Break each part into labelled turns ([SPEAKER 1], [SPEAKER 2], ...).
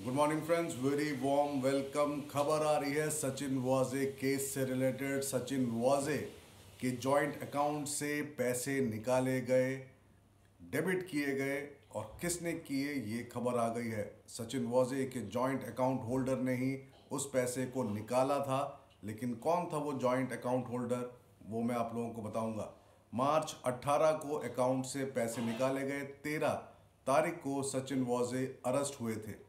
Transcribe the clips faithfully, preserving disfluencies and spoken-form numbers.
[SPEAKER 1] Good morning friends, very warm welcome. खबर आ रही है सचिन वाजे केस से रिलेटेड। सचिन वाजे के जॉइंट अकाउंट से पैसे निकाले गए, डेबिट किए गए और किसने किए ये खबर आ गई है। सचिन वाजे के जॉइंट अकाउंट होल्डर ने ही उस पैसे को निकाला था, लेकिन कौन था वो जॉइंट अकाउंट होल्डर वो मैं आप लोगों को बताऊंगा। मार्च अठारह को अकाउंट से पैसे निकाले गए, तेरह तारीख को सचिन वाजे अरेस्ट हुए थे।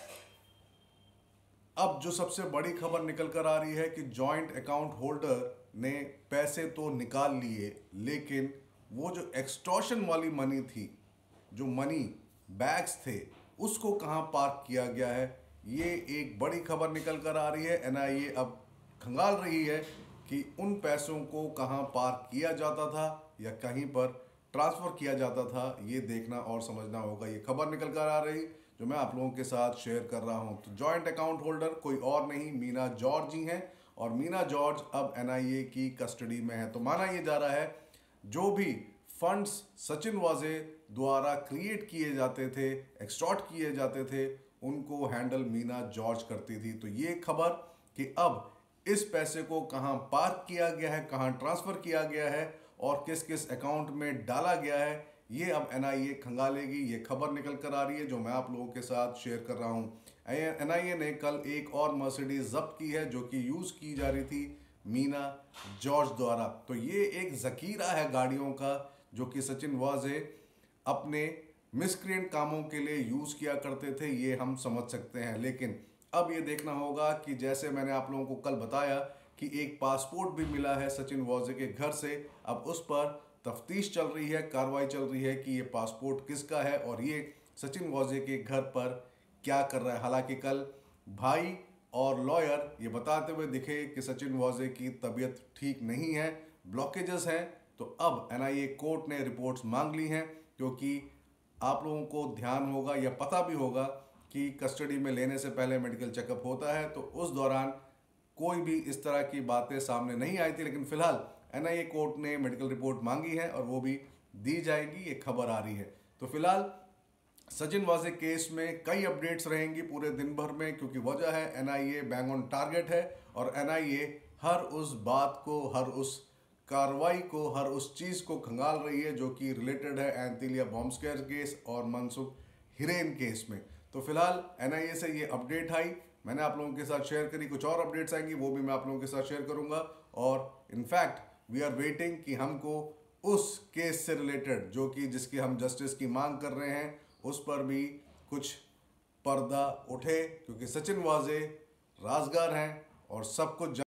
[SPEAKER 1] अब जो सबसे बड़ी खबर निकल कर आ रही है कि जॉइंट अकाउंट होल्डर ने पैसे तो निकाल लिए, लेकिन वो जो एक्सटॉर्शन वाली मनी थी, जो मनी बैग्स थे, उसको कहां पार्क किया गया है, ये एक बड़ी खबर निकल कर आ रही है। एनआईए अब खंगाल रही है कि उन पैसों को कहां पार्क किया जाता था या कहीं पर ट्रांसफर किया जाता था। ये देखना और समझना होगा। ये खबर निकल कर आ रही जो मैं आप लोगों के साथ शेयर कर रहा हूं। तो जॉइंट अकाउंट होल्डर कोई और नहीं, मीना जॉर्ज ही हैं और मीना जॉर्ज अब एनआईए की कस्टडी में है। तो माना यह जा रहा है जो भी फंड्स सचिन वाजे द्वारा क्रिएट किए जाते थे, एक्सटॉर्ट किए जाते थे, उनको हैंडल मीना जॉर्ज करती थी। तो ये खबर कि अब इस पैसे को कहां पार्क किया गया है, कहां ट्रांसफर किया गया है और किस किस अकाउंट में डाला गया है, ये अब एनआईए खंगालेगी। ये खबर निकल कर आ रही है जो मैं आप लोगों के साथ शेयर कर रहा हूं। एनआईए ने कल एक और मर्सिडीज जब्त की है जो कि यूज की जा रही थी मीना जॉर्ज द्वारा। तो ये एक जखीरा है गाड़ियों का जो कि सचिन वाजे अपने मिसक्रिएंट कामों के लिए यूज किया करते थे, ये हम समझ सकते हैं। लेकिन अब ये देखना होगा कि जैसे मैंने आप लोगों को कल बताया कि एक पासपोर्ट भी मिला है सचिन वाजे के घर से, अब उस पर तफ्तीश चल रही है, कार्रवाई चल रही है कि ये पासपोर्ट किसका है और ये सचिन वाजे के घर पर क्या कर रहा है। हालांकि कल भाई और लॉयर ये बताते हुए दिखे कि सचिन वाजे की तबीयत ठीक नहीं है, ब्लॉकेजेस हैं। तो अब एनआईए कोर्ट ने रिपोर्ट्स मांग ली हैं, क्योंकि आप लोगों को ध्यान होगा या पता भी होगा कि कस्टडी में लेने से पहले मेडिकल चेकअप होता है। तो उस दौरान कोई भी इस तरह की बातें सामने नहीं आई थी, लेकिन फिलहाल एनआईए कोर्ट ने मेडिकल रिपोर्ट मांगी है और वो भी दी जाएगी, ये खबर आ रही है। तो फिलहाल सचिन वाजे केस में कई अपडेट्स रहेंगी पूरे दिन भर में, क्योंकि वजह है एनआईए बैंग ऑन टारगेट है और एनआईए हर उस बात को, हर उस कार्रवाई को, हर उस चीज को खंगाल रही है जो कि रिलेटेड है एंथिलिया बॉम्ब स्क्वायर केस और मनसुख हिरेन केस में। तो फिलहाल एनआईए से ये अपडेट आई, मैंने आप लोगों के साथ शेयर करी। कुछ और अपडेट्स आएंगी वो भी मैं आप लोगों के साथ शेयर करूंगा। और इनफैक्ट वी आर वेटिंग कि हमको उस केस से रिलेटेड जो कि जिसकी हम जस्टिस की मांग कर रहे हैं, उस पर भी कुछ पर्दा उठे, क्योंकि सचिन वाजे राजगार हैं और सब कुछ